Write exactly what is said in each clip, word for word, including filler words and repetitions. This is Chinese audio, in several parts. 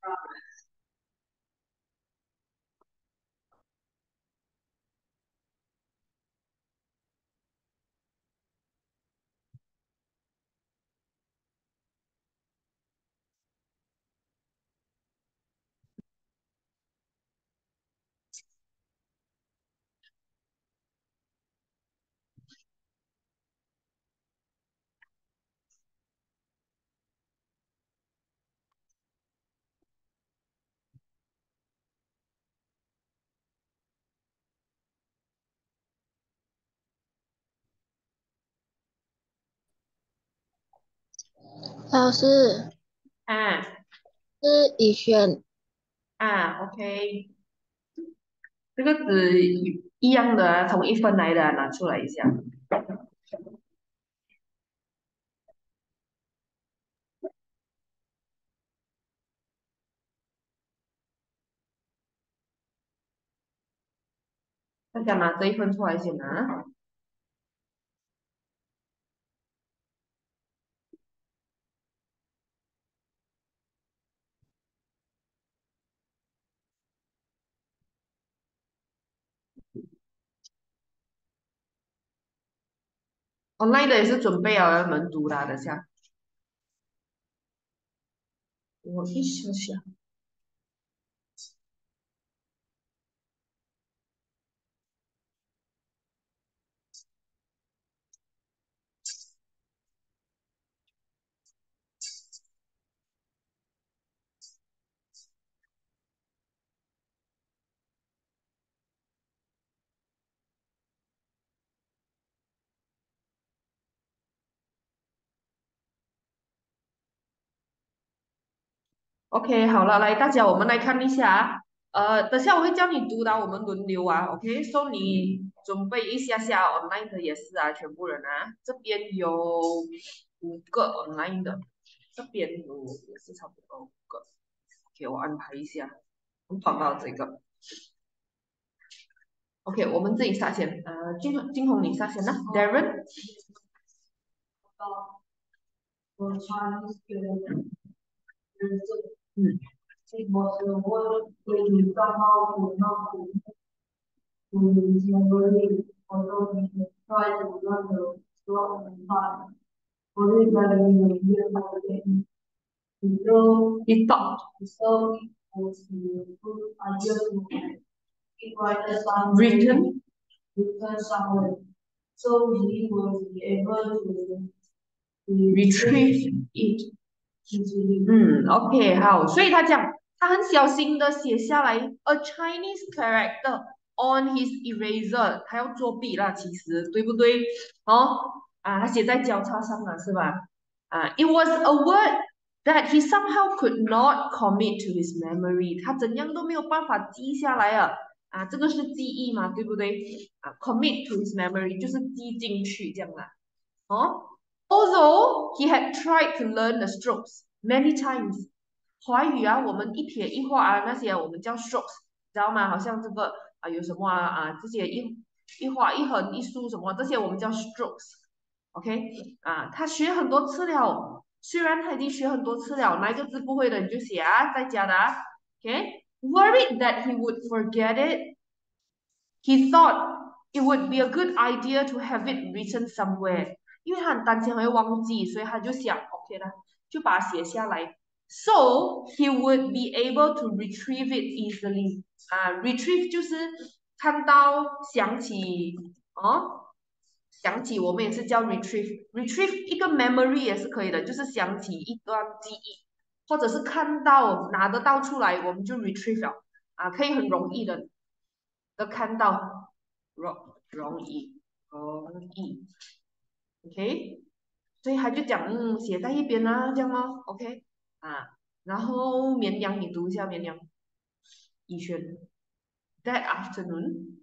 老师啊是以轩。 啊，OK，这个纸一样的啊，同一份来的啊拿出来一下。大家拿这一份出来先啊。online 的也是准备了要门读的啊，等下我一想想，OK，好了，来大家我们来看一下啊。呃，等下我会叫你读的啊，我们轮流啊，OK，so 你准备一下下 online 的也是啊，全部人啊，这边有五个 online 的，这边有也是差不多五个，给我安排一下，我找到这个。OK，我们自己下先。呃，金红，金红你下先啦，Darren。嗯，you talk written retrieve it。嗯，OK，好，所以他讲他很小心的写下来 a Chinese character on his eraser，他要作弊啦，其实对不对？哦，啊，他写在交叉上了是吧？啊，it was a word that he somehow could not commit to his memory，他怎样都没有办法记下来啊。啊，这个是记忆嘛，对不对？啊，commit to his memory 就是记进去这样啦。哦，although he had tried to learn the strokes many times，华语啊，我们一撇一画啊，那些我们叫 strokes，知道吗？好像这个啊有什么啊啊这些一一画一横一竖什么这些我们叫 strokes，OK，啊，他学很多次了，虽然他已经学很多次了，哪一个字不会的你就写啊，在家的啊，OK，worried that he would forget it。He thought it would be a good idea to have it written somewhere，因为他很担心会忘记，所以他就想，OK 了，就把它写下来，so he would be able to retrieve it easily。啊，retrieve 就是看到想起哦，想起我们也是叫 retrieve，retrieve 一个 memory 也是可以的，就是想起一段记忆，或者是看到拿得到出来，我们就 retrieve 了。啊，可以很容易的的看到，容容易容易，OK，所以他就讲，嗯，写在一边啊，这样咯，OK，啊，然后绵羊你读一下绵羊，逸轩，That afternoon，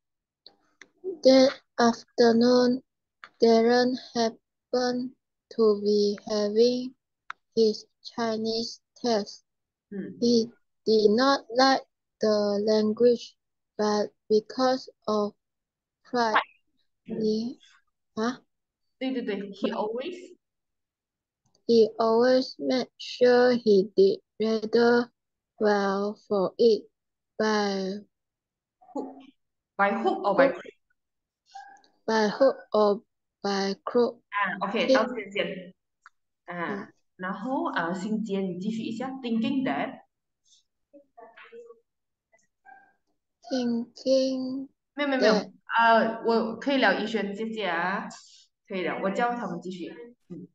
That afternoon, Darren happened to be having his Chinese test. 嗯， He did not like the language, but because of pride, 嗯， he, huh? 对对对，He always， he always made sure he did rather. well for it by Hook. By hook or by hook, crook? by hook or by crook. 啊，OK，到 He, 这边先。 嗯啊，然后呃，欣姐你继续一下，thinking that， thinking 没有没有没有， that 啊，我可以聊怡轩姐姐啊，可以聊，我叫他们继续。嗯。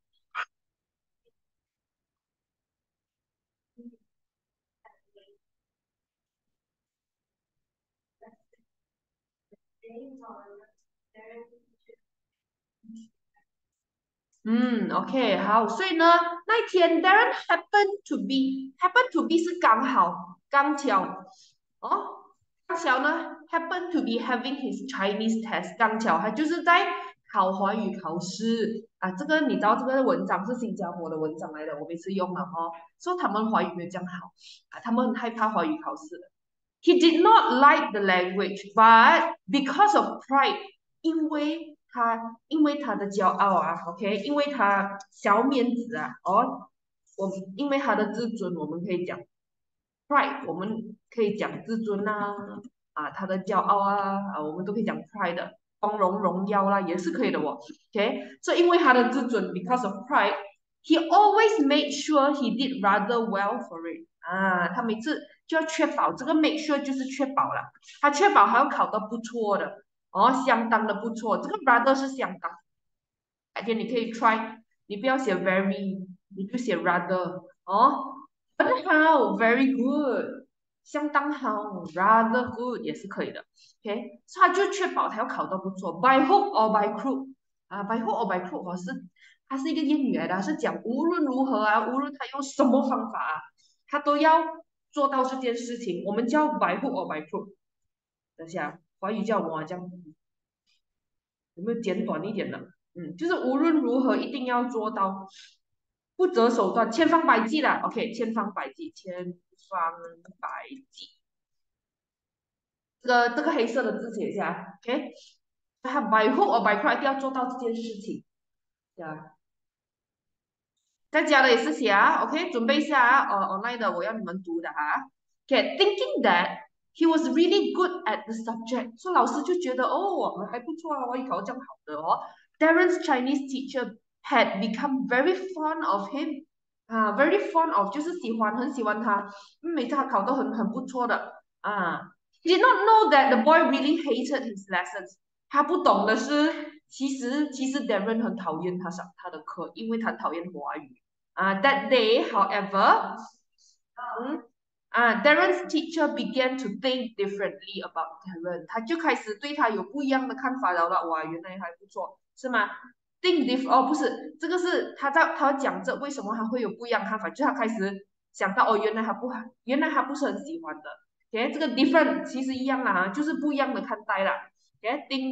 嗯，OK，好，所以呢，那一天 Darren happen to be happen to be 是刚好刚巧哦，刚巧呢 happen to be having his Chinese test，刚巧他就是在考华语考试啊。这个你知道这个文章是新加坡的文章来的，我每次用了哦，说他们华语没有这样好啊，他们很害怕华语考试的。He did not like the language, but because of pride，因为他因为他的骄傲啊，OK，因为他小面子啊，哦，我因为他的自尊，我们可以讲 pride，我们可以讲自尊啊，啊，他的骄傲啊，啊，我们都可以讲 pride 的，光荣荣耀啦，也是可以的哦，OK，所以因为他的自尊，because of pride，he always made sure he did rather well for it，啊，他每次就要确保这个 make sure 就是确保了，他确保他要考得不错的。哦，相当的不错，这个 rather 是相当，而且你可以 try，你不要写 very，你就写 rather，哦，很好，very good，相当好，rather good 也是可以的，OK，所以他就确保他要考到不错，by hook or by crook，啊，by hook or by crook，我是它是一个谚语来的，它是讲无论如何啊，无论他用什么方法啊，他都要做到这件事情，我们叫 by hook or by crook，等一下，华语叫我么啊？这样有没有简短一点的？嗯，就是无论如何一定要做到，不择手段，千方百计的。OK，千方百计，千方百计。这个这个黑色的字写一下，OK，他 by hook or by crook 一定要做到这件事情，对啊。在家的也是写啊，OK，准备一下啊，呃，online 的我要你们读的啊。OK，thinking that he was really good at the subject，所以老师就觉得哦，我们还不错啊，我以考这样好的哦。Darren's Chinese teacher had become very fond of him，啊，very fond of 就是喜欢，很喜欢他，嗯每次他考都很很不错的啊。He did not know that the boy really hated his lessons，他不懂的是，其实其实 Darren 很讨厌他上他的课，因为他讨厌华语。啊，that day, however，嗯，啊，Darren's teacher began to think differently about Darren，他就开始对他有不一样的看法了了。哇，原来还不错，是吗？Think diff，哦，不是，这个是他在他讲这为什么他会有不一样的看法，就他开始想到哦，原来他不，原来他不是很喜欢的。OK，这个 different 其实一样啦，就是不一样的看待啦。OK，think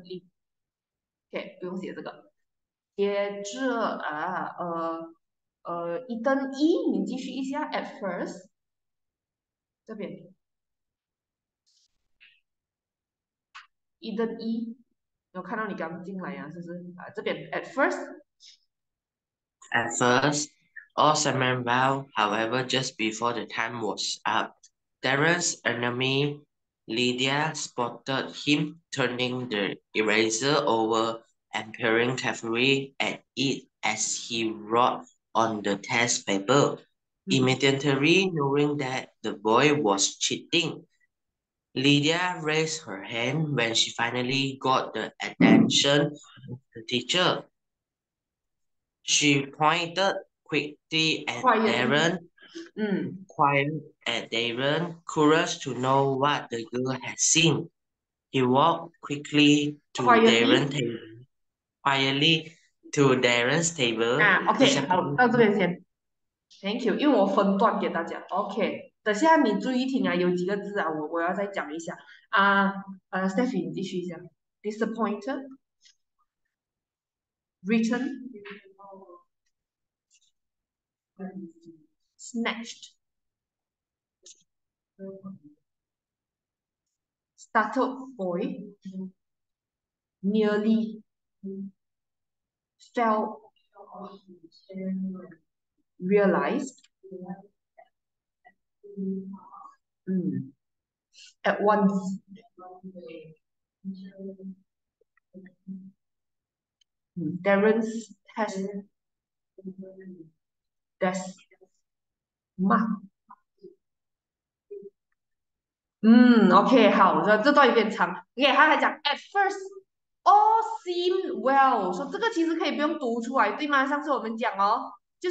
differently。OK，不用写这个。接着啊，呃呃，一登一，你继续一下。At first，这边一登一，有看到你刚进来呀、啊，是不是？啊，这边 at first， At first, all went well. However, just before the time was up, Darren's enemy, Lydia, spotted him turning the eraser over and peering carefully at it as he wrote on the test paper. Immediately knowing that the boy was cheating, Lydia raised her hand when she finally got the attention of the teacher. She pointed quickly at quietly， Darren, 嗯 quiet at Darren, curious to know what the girl had seen. He walked quickly to ，quietly， Darren's table, quietly to Darren's table, 啊，OK，好，到这 disappointed. 边先，Thank you，因为我分段给大家，OK，等下你注意听啊，有几个字啊，我我要再讲一下啊，呃，Stephy，你继续一下，disappointed。Written, snatched, startled boy, nearly, felt, realized, at once. Darren's test test mark. 嗯，OK，好，这这段有点长。OK，他还讲 at first all seemed well，说这个其实可以不用读出来，对吗？上次我们讲哦，就是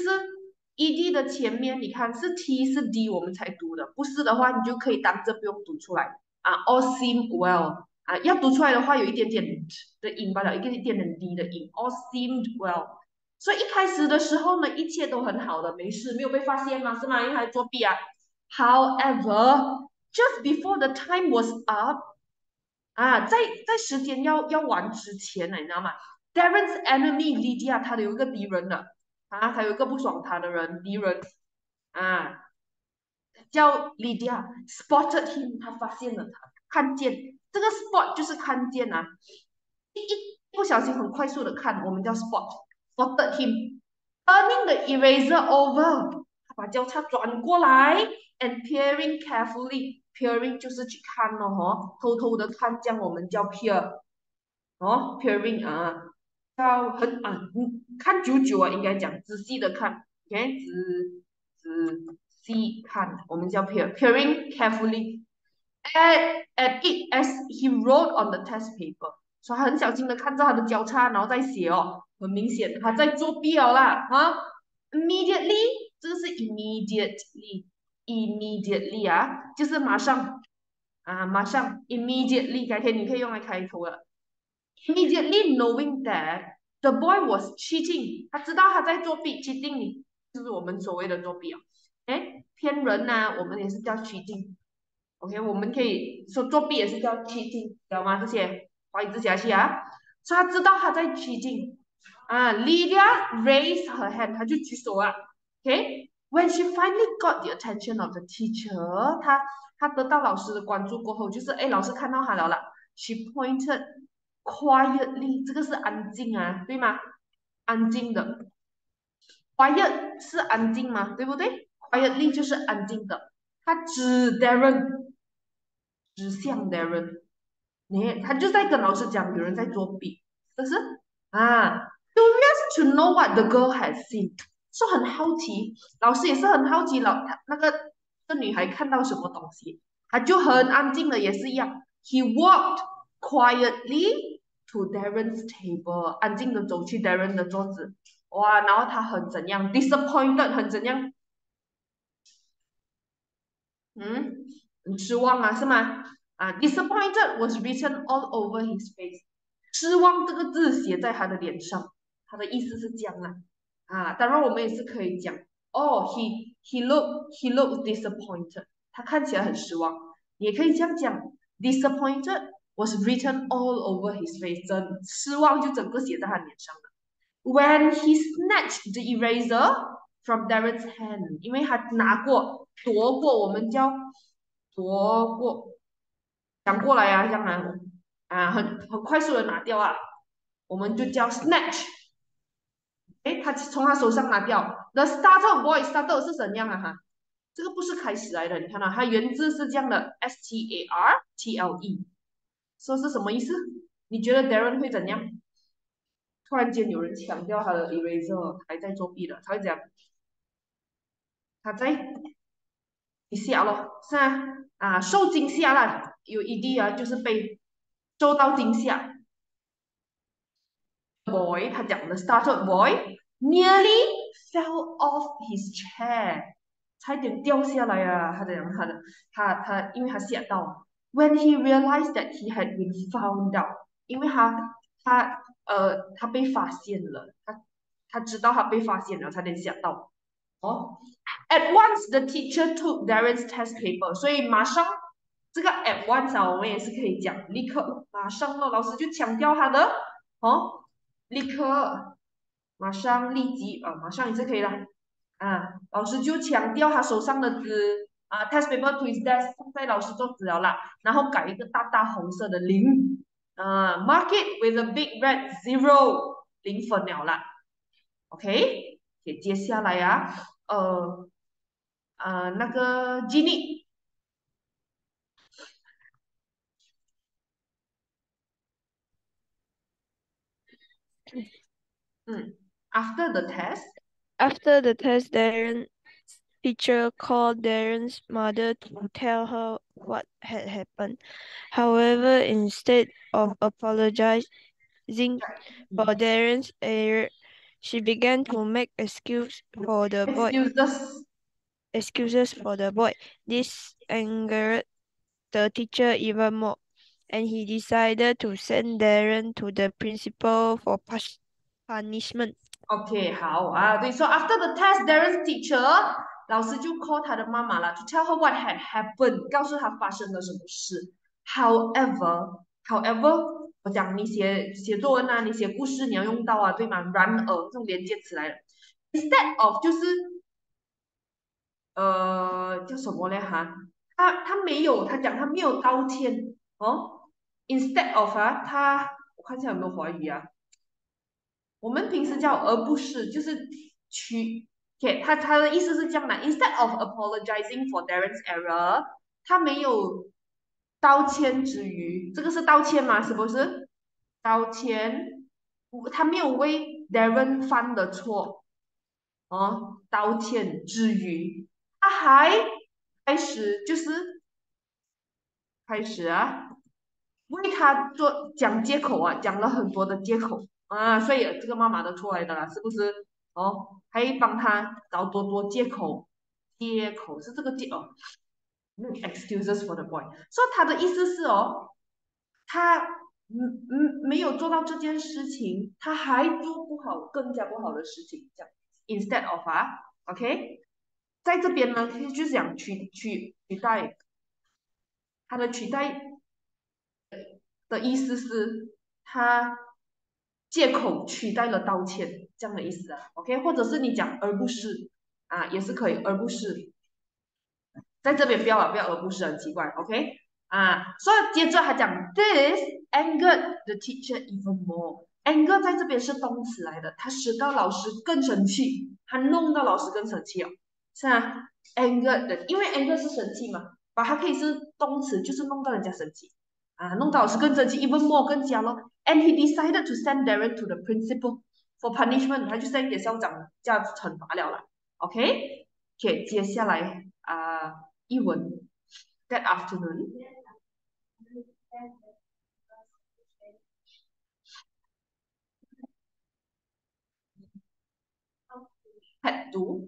ed 的前面，你看是 t 是 d，我们才读的，不是的话，你就可以当这不用读出来啊。all seemed well 啊，要读出来的话，有一点点的音罢了，一个一点点 d 的音。all seemed well，所以一开始的时候呢，一切都很好的，没事，没有被发现嘛，是吗？因为他作弊啊。However，just before the time was up，啊，在在时间要要完之前呢，你知道吗？Darren's enemy Lydia，他有一个敌人的啊，他有一个不爽他的人，敌人啊，叫 Lydia spotted him，他发现了他，看见这个 spot 就是看见啊，一一不小心很快速的看，我们叫 spot，spotted him，turning the eraser over，他把交叉转过来，and peering carefully，peering 就是去看哦，吼，偷偷的看，这样我们叫 peer，哦，peering 啊，叫很啊，嗯，看久久啊，应该讲仔细的看，OK，仔仔细看，我们叫 peer peering carefully at at it as he wrote on the test paper，所以他很小心的看着他的交叉，然后再写哦，很明显他在作弊了啦，啊，immediately 这个是 immediately immediately 啊，就是马上啊，马上 immediately 改天你可以用来开头了。Immediately knowing that the boy was cheating，他知道他在作弊，cheating 就是我们所谓的作弊啊。哎，骗人呐、啊，我们也是叫 cheating。OK，我们可以说作弊也是叫 cheating，知道吗？这些华语字下去啊。所以他知道他在 cheating。啊，Lydia raised her hand，他就举手啊。OK，when she finally got the attention of the teacher，她她得到老师的关注过后，就是哎，老师看到她了啦。She pointed quietly，这个是安静啊，对吗？安静的，quiet 是安静吗？对不对？Quietly 就是安静的。他指 Darren，指向 Darren，你他就在跟老师讲有人在作弊，可是啊，curious to know what the girl had seen，说很好奇，老师也是很好奇老他那个这女孩看到什么东西，他就很安静的也是一样，he walked quietly to Darren's table，安静的走去 Darren 的桌子，哇，然后他很怎样，disappointed，很怎样，嗯，很失望啊，是吗？啊，disappointed was written all over his face，失望这个字写在他的脸上，他的意思是这样啊。啊，当然我们也是可以讲，哦，he he look he looked disappointed，他看起来很失望，也可以这样讲，disappointed was written all over his face，真失望就整个写在他脸上了。When he snatched the eraser from Darren's hand，因为他拿过夺过，我们叫夺过，抢过来啊，这样啊，啊，很很快速的拿掉啊，我们就叫 snatch。诶，他从他手上拿掉。The startled boy startled 是怎样啊？哈，这个不是开始来的，你看到、啊、它原字是这样的，S T A R T L E，说是什么意思？你觉得 Darren 会怎样？突然间有人抢掉他的 eraser，还在作弊了，他会讲，他在惊吓咯，是啊，啊，受惊吓了，有 ed 啊，就是被受到惊吓。Boy，他讲的 startled boy nearly fell off his chair，差点掉下来啊！他讲他的他他，因为他吓到，when he realized that he had been found out，因为他他呃他被发现了，他他知道他被发现了，差点吓到。哦，at once the teacher took Darren's test paper，所以马上这个 at once 啊，我们也是可以讲立刻马上了，老师就强调他的哦，立刻马上立即啊，马上也是可以了啊，老师就强调他手上的纸啊 test paper to his desk 放在老师桌子了啦，然后改一个大大红色的零啊，mark it with a big red zero，零分了啦，OK，接接下来啊。呃呃那个 Jenny 嗯，after the test. After the test, Darren's teacher called Darren's mother to tell her what had happened. However, instead of apologizing for Darren's error, she began to make excuse for the boy. Excuses. Excuses for the boy. This angered the teacher even more, and he decided to send Darren to the principal for pus- punishment. OK，好啊，对，so after the test, Darren's teacher 老师就 call 他的妈妈了，to tell her what had happened，告诉他发生了什么事。However, however，我讲你写写作文啊，你写故事你要用到啊，对吗？然而这种连接词来的，instead of 就是呃叫什么嘞哈？他他没有，他讲他没有道歉哦。Instead of 啊，他我看一下有没有华语啊。我们平时叫而不是，就是取，OK，他他的意思是这样的，instead of apologizing for Darren's error，他没有道歉之余，这个是道歉吗？是不是？道歉，他没有为 Darren 犯的错，哦，道歉之余，他还开始就是开始啊，为他做讲借口啊，讲了很多的借口啊，所以这个妈妈的错来的啦，是不是？哦，还帮他找多多借口，借口是这个借哦，make excuses for the boy。所以他的意思是哦，他嗯嗯没有做到这件事情，他还做不好更加不好的事情，这样 instead of 啊，OK，在这边呢，就是讲取取取代，他的取代的意思是他借口取代了道歉这样的意思啊，OK，或者是你讲而不是啊，也是可以，而不是在这边不要啊，不要而不是很奇怪，OK 啊，所以接着他讲 this angered the teacher even more。anger 在这边是动词来的，它使到老师更生气，它弄到老师更生气哦，是啊，anger 的，因为 anger 是生气嘛，把它可以是动词，就是弄到人家生气。啊，弄到老师更生气，even more 更加咯。And he decided to send Darren to the principal for punishment，他就 send 给校长叫惩罚了啦。OK，OK，接下来啊、呃，译文 that afternoon。had to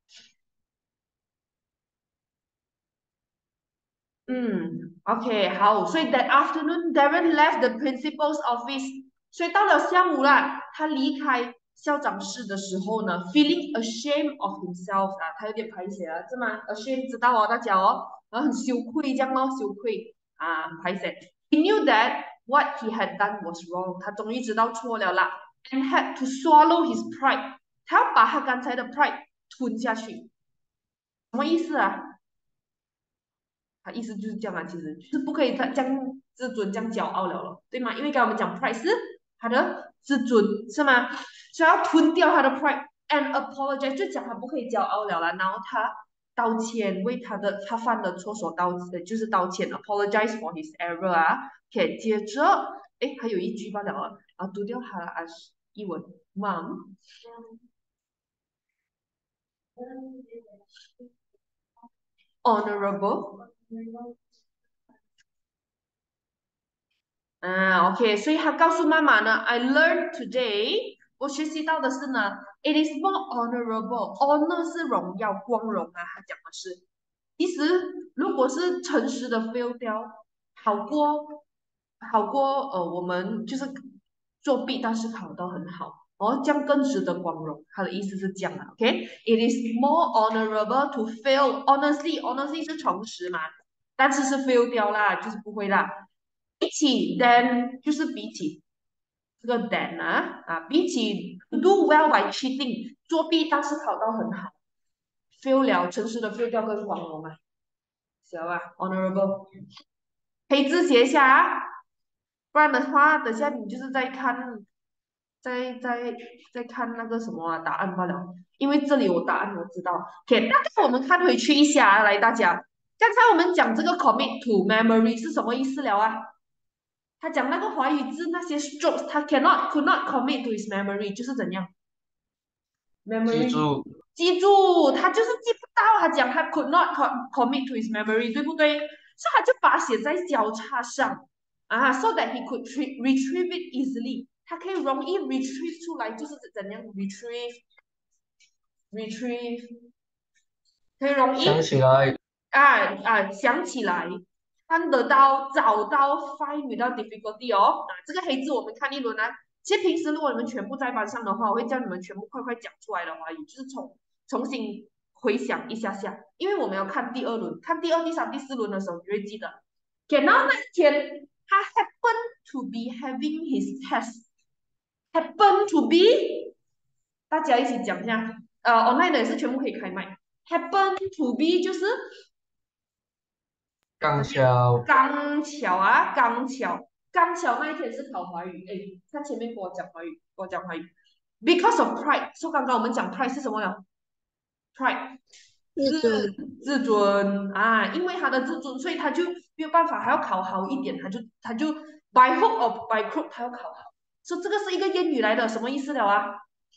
嗯，OK，好，所以 that afternoon Darren left the principal's office，所以到了下午啦，他离开校长室的时候呢，feeling ashamed of himself 啊，他有点排泄啊，是吗？ashamed 知道哦，大家哦，然后很羞愧这样咯，羞愧啊，排泄。He knew that what he had done was wrong，他终于知道错了啦，and had to swallow his pride，他要把他刚才的 pride 吞下去，什么意思啊？他意思就是这样啊，其实就是不可以再这样自尊、这样骄傲了了，对吗？因为刚刚我们讲 pride 是他的自尊，是吗？所以要吞掉他的 pride and apologize，就讲他不可以骄傲了啦，然后他道歉，为他的他犯的错所道，就是道歉，apologize for his error 啊。OK，接着，诶，还有一句罢了啊，啊，读掉他啊，译文，mom。honorable 啊，OK，所以他告诉妈妈呢，I learned today，我学习到的是呢，it is more honorable，honor 是荣耀、光荣啊，他讲的是，其实如果是诚实的 fail 掉，好过好过呃，我们就是作弊，但是考到很好，哦，这样更值得光荣。他的意思是这样的，OK，it is more honorable to fail，honestly，honestly 是诚实嘛，但是是 fail 掉啦，就是不会啦。比起 than 就是比起这个 than 啊啊，比起 do well by cheating 作弊，但是考到很好，fail 了，诚实的 fail 掉更光荣嘛，知道吧？honorable，可以字写一下啊，不然的话，等下你就是在看，在在在看那个什么啊答案罢了，因为这里有答案我知道。OK，大概我们看回去一下啊，来大家，刚才我们讲这个 commit to memory 是什么意思了啊？ 他讲那个华语字那些 strokes，他 cannot could not commit to his memory，就是怎样记 ？memory 住， 记住，他就是记不到。他讲他 could not co- commit to his memory，对不对？所以他就把它写在交叉上啊，so that he could tre- retrieve it easily。他可以容易 retrieve 出来，就是怎样 retrieve retrieve，可以容易想起来， 啊啊想起来，看得到，找到 find without difficulty 哦。啊，这个黑字我们看一轮啊。其实平时如果你们全部在班上的话，我会叫你们全部快快讲出来的华语，就是重重新回想一下下，因为我们要看第二轮，看第二、第三、第四轮的时候，你会记得。给到那一天，他 happen to be having his test，happen to be，大家一起讲一下。呃，online 的也是全部可以开麦。happen to be 就是刚巧刚巧啊，刚巧，刚巧那一天是考华语。哎，他前面跟我讲华语，跟我讲华语。Because of pride，说、so, 刚刚我们讲 pride 是什么了 ？pride 自尊， 自尊啊，因为他的自尊，所以他就没有办法，还要考好一点，他就他就 by hook or by crook，他要考好。说、so, 这个是一个谚语来的，什么意思了啊？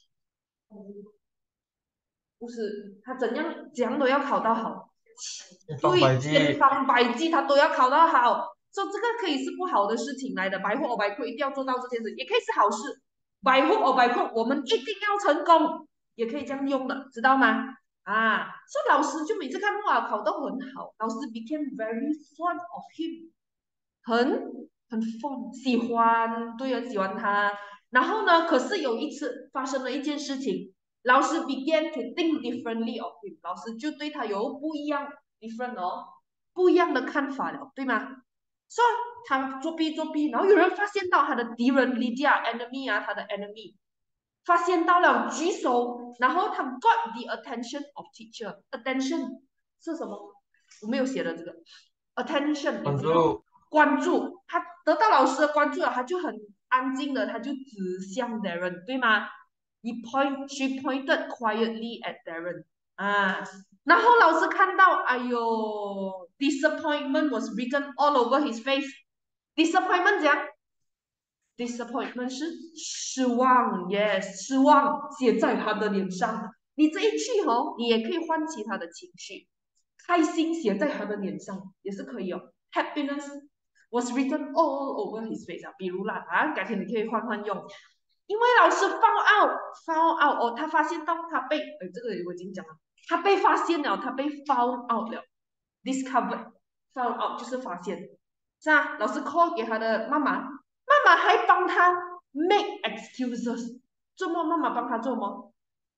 不是，他怎样怎样都要考到好， 一方百对，千计， 方百计他都要考到好。说、so, 这个可以是不好的事情来的，白或 or 白扣一定要做到这件事，也可以是好事。白或 or 白扣，我们一定要成功，也可以这样用的，知道吗？啊，所以老师就每次看哇考得很好，老师 became very fond of him，很很 fond 喜欢，对，很喜欢他。然后呢，可是有一次发生了一件事情。老师 began to think differently of him， 老师就对他有不一样 different 哦，不一样的看法了，对吗？说、so, 他作弊作弊，然后有人发现到他的敌人 Lydia enemy 啊，他的 enemy 发现到了，举手，然后他 got the attention of teacher，attention 是什么？我没有写的这个 attention， 关注， 关注，他得到老师的关注了，他就很安静的，他就指向 Darren， 对吗？He point, she pointed quietly at Darren 啊，然后老师看到，哎呦 ，disappointment was written all over his face。disappointment 怎样 ？disappointment 是失望 ，yes， 失望写在他的脸上。你这一句哦，你也可以唤起他的情绪，开心写在他的脸上也是可以哦。Happiness was written all over his face 啊，比如啦啊，改天你可以换换用。因为老师 found out found out 哦，他发现到他被，哎，这个我已经讲了，他被发现了，他被 found out 了 ，discovered found out 就是发现，是啊，老师 call 给他的妈妈，妈妈还帮他 make excuses， 做么妈妈帮他做么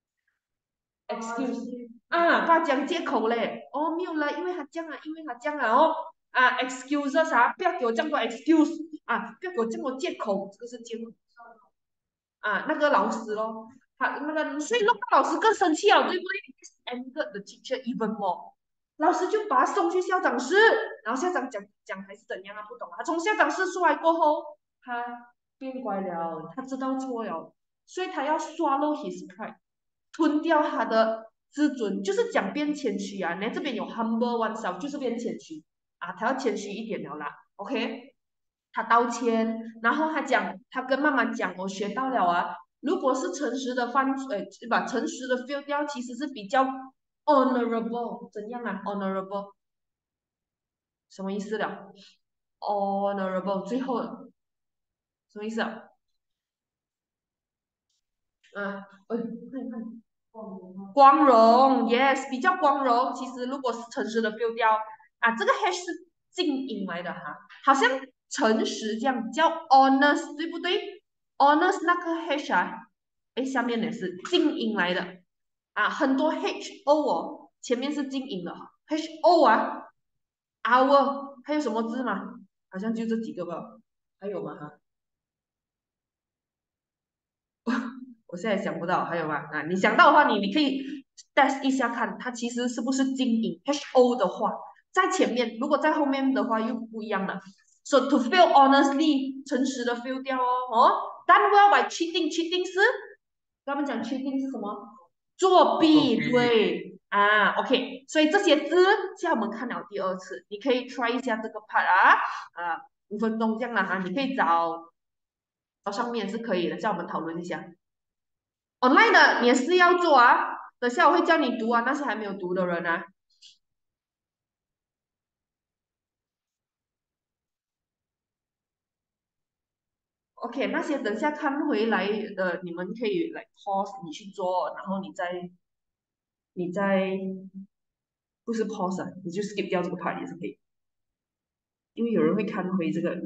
excuse 啊，他讲借口嘞，哦没有了，因为他这样啊，因为他这样啊哦啊 excuses 啊，不要给我这么多 excuse 啊，不要给我这么多借口，这个是借口。啊，那个老师咯，他那个，所以弄到老师更生气了，对不对 ？Angered the teacher even more。老师就把他送去校长室，然后校长讲讲还是怎样啊？不懂啊。从校长室出来过后，他变乖了，他知道错了，所以他要 swallow his pride， 吞掉他的自尊，就是讲变谦虚啊。你这边有 humble oneself， 就是变谦虚啊，他要谦虚一点了啦。OK。他道歉，然后他讲，他跟妈妈讲，我学到了啊。如果是诚实的犯，呃，把诚实的 feel 掉，其实是比较 honorable， 怎样啊 ？honorable 什么意思了 ？honorable 最后什么意思啊？啊，哎，看看，光荣 ，yes， 比较光荣。其实如果是诚实的 feel 掉啊，这个 hash 是静音来的哈，好像。诚实这样叫 honest， 对不对 ？honest 那个 h 啊，哎，下面也是静音来的啊，很多 h o 哦，前面是静音的 h o 啊 our 还有什么字吗？好像就这几个吧，还有吗？哈，我现在想不到，还有吗？啊，你想到的话，你你可以 test 一下看，它其实是不是静音 h o 的话，在前面，如果在后面的话又不一样了。So to fail honestly， 诚实的 fail 掉哦，哦 done well by cheating，cheating 是，跟他们讲 cheating 是什么？作弊，对啊 ，OK， 所以这些字，现在我们看了第二次，你可以 try 一下这个 part 啊，啊五分钟这样啦哈，你可以找找上面是可以的，叫我们讨论一下。online 的你也是要做啊，等下我会叫你读啊，那些还没有读的人啊。OK，那些等下看回来的，你们可以来 pause，你去做，然后你再你再不是 pause 啊，你就 skip 掉这个 part 也是可以，因为有人会看回这个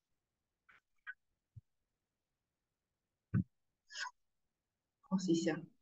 video。pause 一下。